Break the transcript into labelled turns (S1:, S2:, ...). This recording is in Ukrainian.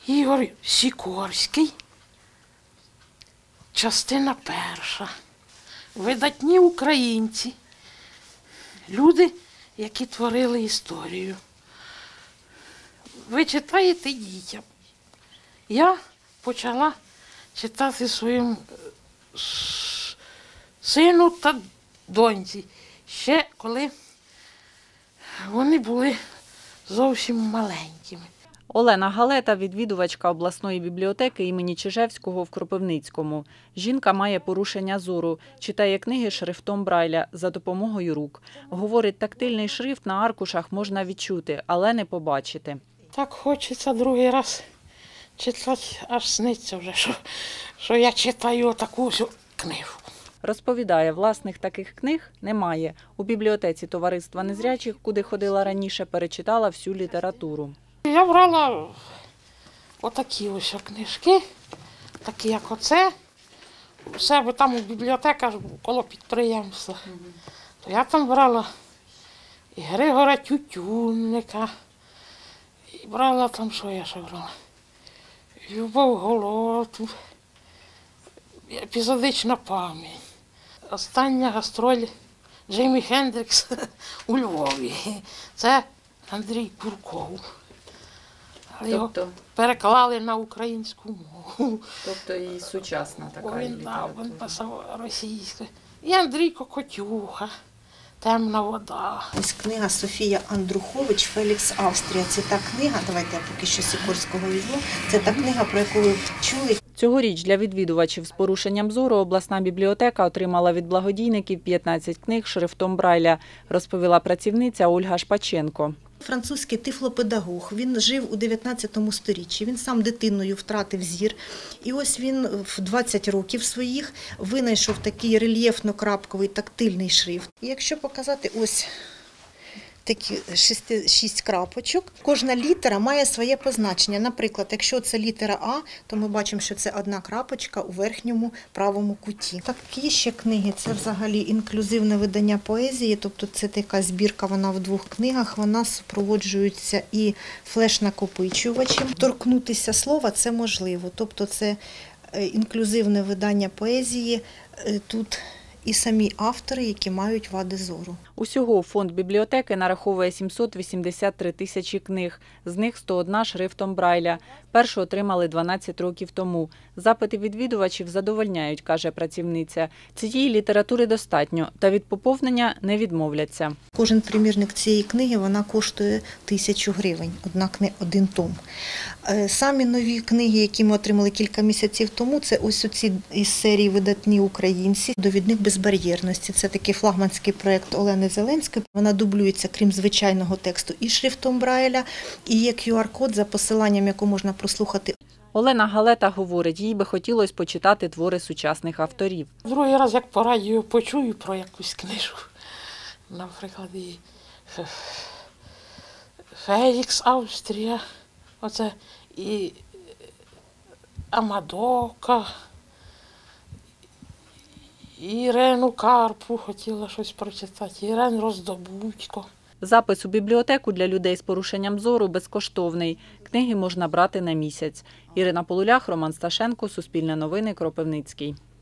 S1: Ігор Сікорський, частина перша. Видатні українці, люди, які творили історію. Ви читаєте дітям. Я почала читати своїм сину та доньці, ще коли вони були зовсім маленькими.
S2: Олена Галета – відвідувачка обласної бібліотеки імені Чижевського в Кропивницькому. Жінка має порушення зору, читає книги шрифтом Брайля за допомогою рук. Говорить, тактильний шрифт на аркушах можна відчути, але не побачити.
S1: Так хочеться другий раз читати, аж сниться вже, що я читаю таку книгу.
S2: Розповідає, власних таких книг немає. У бібліотеці товариства незрячих, куди ходила раніше, перечитала всю літературу.
S1: Я брала отакі ось книжки, такі як оце. У себе там у бібліотеках коло підприємства. То я там брала і Григора Тютюнника, і брала там, що я ще брала, Любов Голоту, епізодична пам'ять. Остання гастроль Джимі Хендрікс у Львові. Це Андрій Курков. Його переклали на українську мову.
S2: Тобто і сучасна така
S1: література. Він писав російською. І Андрій Кокотюха, «Темна вода».
S3: Ось книга Софія Андрухович «Фелікс Австрія». Це та книга, давайте я поки що Сікорського візьму, це та книга, про яку ви чули.
S2: Цьогоріч для відвідувачів з порушенням зору обласна бібліотека отримала від благодійників 15 книг шрифтом Брайля, розповіла працівниця Ольга Шпаченко.
S3: Французький тифлопедагог, він жив у 19 сторіччі, він сам дитиною втратив зір. І ось він в 20 років своїх винайшов такий рельєфно-крапковий тактильний шрифт. І якщо показати ось такі 6 крапочок, кожна літера має своє позначення. Наприклад, якщо це літера А, то ми бачимо, що це одна крапочка у верхньому правому куті. Такі ще книги, це взагалі інклюзивне видання поезії, тобто це така збірка, вона в 2 книгах, вона супроводжується і флеш-накопичувачем. Торкнутися слова – це можливо, тобто це інклюзивне видання поезії, тут і самі автори, які мають вади зору.
S2: Усього фонд бібліотеки нараховує 783 тисячі книг, з них 101 шрифтом Брайля. Першу отримали 12 років тому. Запити відвідувачів задовольняють, каже працівниця. Цієї літератури достатньо, та від поповнення не відмовляться.
S3: Кожен примірник цієї книги, вона коштує 1000 гривень, один том. Самі нові книги, які ми отримали кілька місяців тому, це ось оці із серії «Видатні українці», «Довідник безбар'єрності». Це такий флагманський проєкт Олени Зеленської. Вона дублюється, крім звичайного тексту, і шрифтом Брайля, і є QR-код, за посиланням якого можна прослухати.
S2: Олена Галета говорить, їй би хотілося почитати твори сучасних авторів.
S1: Другий раз, як по радіо почую про якусь книжку, наприклад, і «Фелікс Австрія», оце і Амадока, Ірену Карпу хотіла щось прочитати, Ірен Роздобудько.
S2: Запис у бібліотеку для людей з порушенням зору безкоштовний. Книги можна брати на місяць. Ірина Полулях, Роман Сташенко, Суспільне новини, Кропивницький.